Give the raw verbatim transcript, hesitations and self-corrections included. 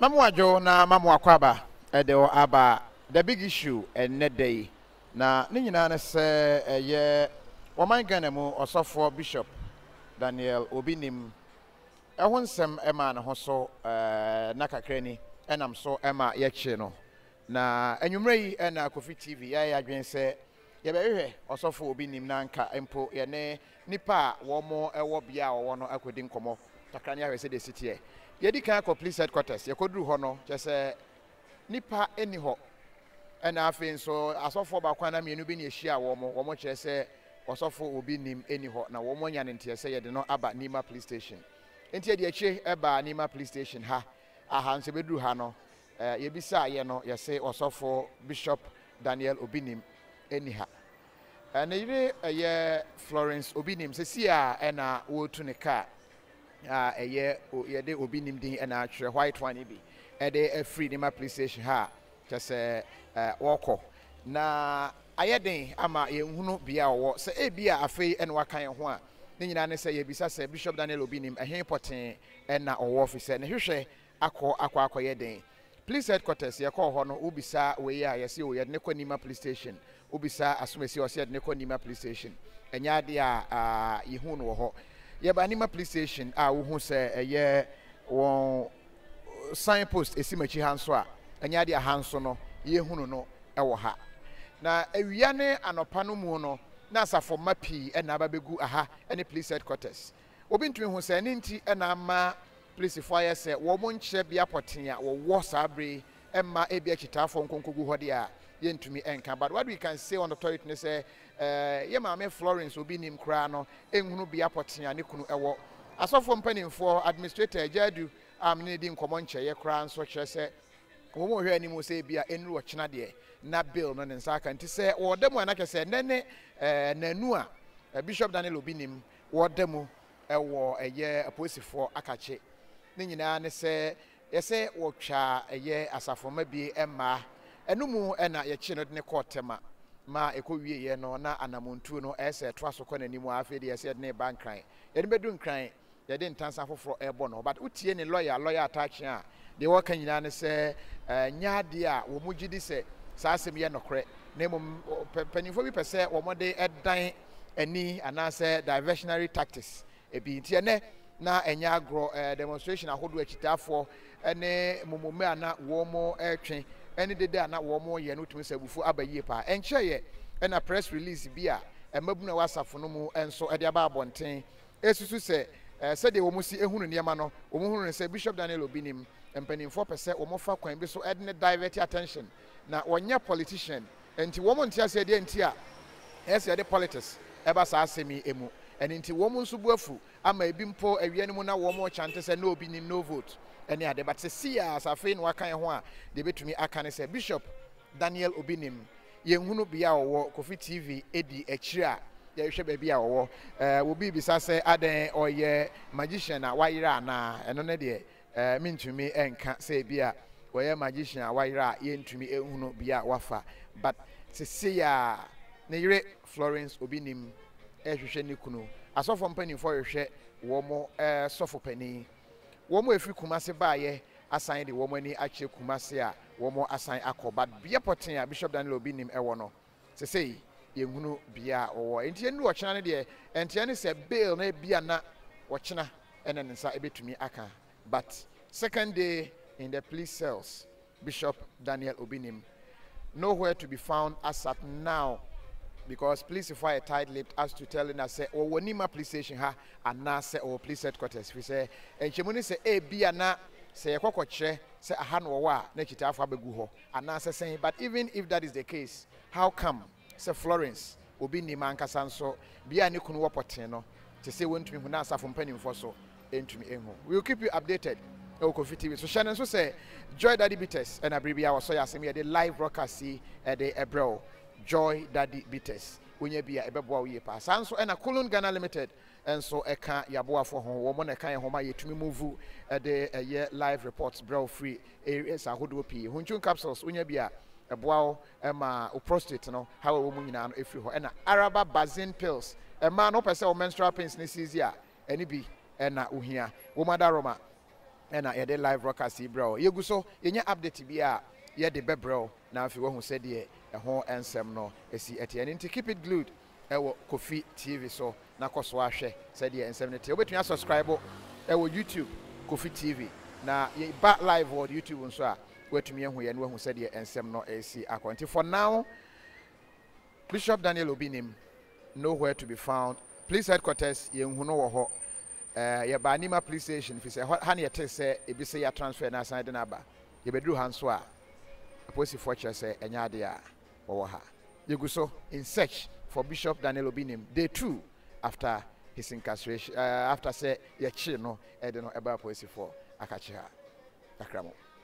Mamu ajo na mamu akwaba edo aba the big issue enne day na ne nyina na se eye woman Ghana mu osofo Bishop Daniel Obinim ehun nsem ema ne ho so eh na kakra ni enam so ema ye kye no na anwumre yi na Kofi T V ya ya adwen se ye be hwehwe osofo Obinim na nka empo ye ne nipa wo mo ewo bia wo no akodi nkomo takra ne ahwe se de sitie yedi kan ko police headquarters yekoduru ho no kyese nipa eni ho ena afi nso asofo ba kwana mienu bi ne ehia wo mo wo mo kyese osofo Obinim eni ho na wo mo nya ne ntiyese yede no aba Nima police station enti ye de achi eba Nima police station ha aha nso beduru ha no eh yebisa ye no yese osofo Bishop Daniel Obinim eni ha na yire ye Florence Obinim sesi a ena wo tu ne car ah eye yede Obinim din na atwere white one bi ede a free Nima police station ha kyese eh woko na ayeden ama yenhunu bia wo se e bia afei ene wakan ho a ne nyina ne se ye bisa se Bishop Daniel Obinim ehe poten ena owo office ne hwehwe akọ akọ akoyeden police headquarters ye call ho no ubisa we ya ye se o ye ne ko Nima police station ubisa asomesi o se ne ko Nima police station enya de a yehunu wo ho ye ba Nima police station a wo hu se eye won signpost esimachi hanso a enya de a hanso no yehunu no ewo ha na awia ne anopa no mu no na asafo mapi e na babegu aha ene police headquarters obi ntumi hu se ne nti e na ma police fire se wo mo nche bia poten a wo wo sabre emma e bia chitafo nkonkogu hode a ye ntumi enka but what we can say on the toilet ne say eh ye ma me Florence Obinim kra no enhunu bia poten a ne kunu ewo asofo mpanimfo administrator Jadu amne di nkomo nche ye kra nso kire se wo mo hwe animu se bia enru wo chena de na bill no ne nsaka nti se wo demu anake se nene eh nanu a Bishop Daniel Obinim wo demu ewo eye aposifo akache ne nyina ne se yese wo twa eye asafoma bi emma enumu ena ye chi no de ne kotema ma ekowie ye no na anamontu no ese to asokọ nanimu afi de yese de ne bankran ye de bedu nkran ye de ntansa foforo ebo no but utie ne lawyer lawyer attach a de wo kan nyina ne se nyaade a wo mugidi se saasem ye nokre na mum panifo bi pese wo mode edan ani anase diversionary tactics ebi ntie ne na enya agro demonstration ahodo akitafo ene mumume ana wo mo etwe ene dede ana wo mo ye no tumi sabufu abaye pa enche ye ena press release bi a emabuna wasafo no mu enso ede aba abonten esusu se se de wo mu si ehunu niema no wo mu hunu se Bishop Daniel Obinim empanimfo pese wo mo fa kwan bi so ede ne divert attention na wonya politician enti wo mo ntia se de enti a ese de politics eba sa asemi emu eni nti wo mo nso buafu ama ebi mpo awie ne mu na wo mo chante se no Obinim no vote eni ade but se sia asafe no akan ho a de betumi akane se Bishop Daniel Obinim yenhunu bia wo Kofi T V edi akira ye hwe ba bia wo eh wo bi bisa se aden oye magician a wayira na eno ne de eh mintumi enka se bia oye magician a wayira ye ntumi ehunu bia wafa but se sia ne yire Florence Obinim ehwehwe ne kunu asofo mpanimfo hwehwe wo mo eh sofo pani wo mo efri Kumase baaye asan de wo mo ani ache Kumase a wo mo asan akoba bia poten a Bishop Daniel Obinim ewo no se sei yenhunu bia wo enti enu wo chena ne de enti ne se bail na bia na wo chena ene nsa ebetumi aka but second day in the police cells Bishop Daniel Obinim nowhere to be found as at now because police fire tight-lipped as to telling us say or Nima police station ha and na say or police headquarters we say and chemuni say e bia na say ekokokye say aha no wa na chitafo abegu ho and na say saying but even if that is the case how come say Florence Obinim ankasa nso bia ne kunu wopoten no to say wontumi hu na asafo mpanimfo so entumi enhu we will keep you updated o Kofi T V so Shannon so say Joy Daddy Bitters and abribia was so yasemi the live broadcast see at the ebro Joy Daddy Bitters unya bia ebeboa wo yepa sanso ena Kulun Ghana Limited enso eka yaboa fo ho wo mo na kan ho ma yetumi move de eye live reports bro free areas ahodo pi hunchun capsules unya bia eboa wo ema o prostate no how wo mu nyina no efri ho ena Araba Bazin pills ema no pese o menstrual pains ne sizia eni bi ena ohia wo madaroma ɛna yɛde live broadcast yi brɛ yɛgu so yɛnya update bi a yɛde bɛbrɛ na afei wahu sɛdeɛ ɛho nsɛm no ɛsi ɛte ɛno nti keep it glued ɛwɔ Kofi T V so na kɔ so ahwɛ sɛdeɛ nsɛm no te wobɛtumi asubscribe ɛwɔ YouTube Kofi T V na yɛba live wɔ YouTube nso a watumi ahu yɛ no wahu sɛdeɛ nsɛm no ɛsi akɔ nti for now Bishop Daniel Obinim nowhere to be found. Police headquarters yɛnhu no wɔ hɔ. Uh, yɛba Anima police station fi sɛ ha ne yɛte sɛ ebi sɛ yɛ transfer na asan de no aba. Yɛbɛduru ha nso a apolisifoɔ kyerɛ sɛ ɛnyɛ ade a wɔwɔ ha. Yɛgu so in search for Bishop Daniel Obinim day two after his incarceration uh, after sɛ yɛkye no ɛde no ɛba apolisifoɔ akakye ha. Akramo.